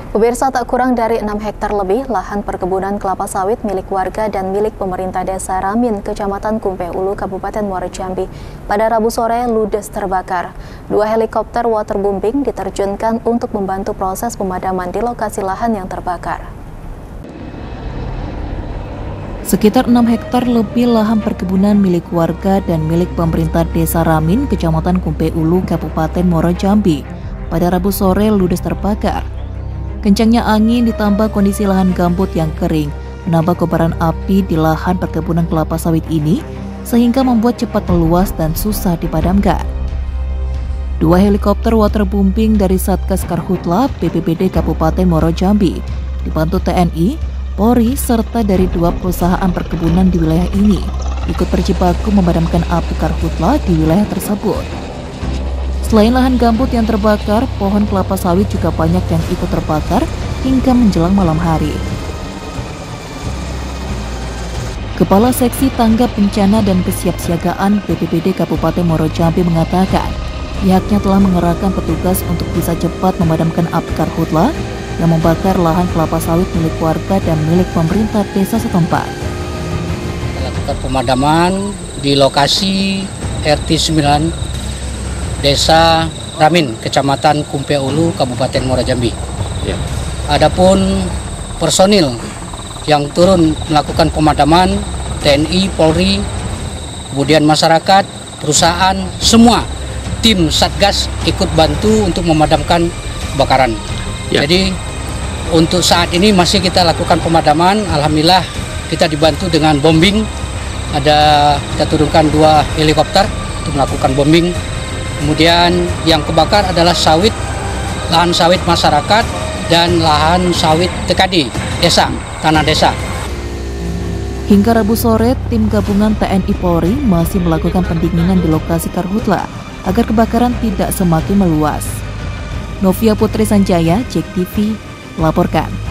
Pemirsa, tak kurang dari 6 hektar lebih lahan perkebunan kelapa sawit milik warga dan milik pemerintah desa Ramin, Kecamatan Kumpe Ulu, Kabupaten Muara Jambi, pada Rabu sore ludes terbakar. 2 helikopter waterbombing diterjunkan untuk membantu proses pemadaman di lokasi lahan yang terbakar. Sekitar 6 hektar lebih lahan perkebunan milik warga dan milik pemerintah desa Ramin, Kecamatan Kumpe Ulu, Kabupaten Muara Jambi, pada Rabu sore ludes terbakar. Kencangnya angin ditambah kondisi lahan gambut yang kering menambah kobaran api di lahan perkebunan kelapa sawit ini sehingga membuat cepat meluas dan susah dipadamkan. 2 helikopter waterbombing dari Satgas Karhutla BPBD Kabupaten Muara Jambi dibantu TNI, Polri serta dari 2 perusahaan perkebunan di wilayah ini ikut berjibaku memadamkan api Karhutla di wilayah tersebut. Selain lahan gambut yang terbakar, pohon kelapa sawit juga banyak yang ikut terbakar hingga menjelang malam hari. Kepala Seksi Tanggap Bencana dan Kesiapsiagaan BPBD Kabupaten Muara Jambi mengatakan, pihaknya telah mengerahkan petugas untuk bisa cepat memadamkan api Karhutla yang membakar lahan kelapa sawit milik warga dan milik pemerintah desa setempat. Melakukan pemadaman di lokasi RT 9 Desa Ramin, Kecamatan Kumpe Ulu, Kabupaten Muara Jambi. Ya. Adapun personil yang turun melakukan pemadaman, TNI, Polri, kemudian masyarakat, perusahaan, semua tim Satgas ikut bantu untuk memadamkan kebakaran. Ya. Jadi untuk saat ini masih kita lakukan pemadaman. Alhamdulillah kita dibantu dengan bombing. Kita turunkan 2 helikopter untuk melakukan bombing. Kemudian yang kebakar adalah sawit, lahan sawit masyarakat dan lahan sawit TKD, desa, tanah desa. Hingga Rabu sore, tim gabungan TNI Polri masih melakukan pendinginan di lokasi Karhutla agar kebakaran tidak semakin meluas. Novia Putri Sanjaya, JEK TV, melaporkan.